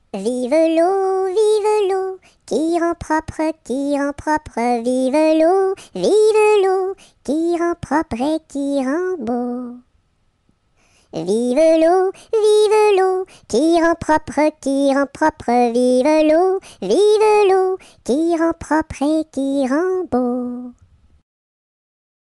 Vive l'eau, qui rend propre, vive l'eau, qui rend propre et qui rend beau. Vive l'eau, qui rend propre, vive l'eau, qui rend propre et qui rend beau.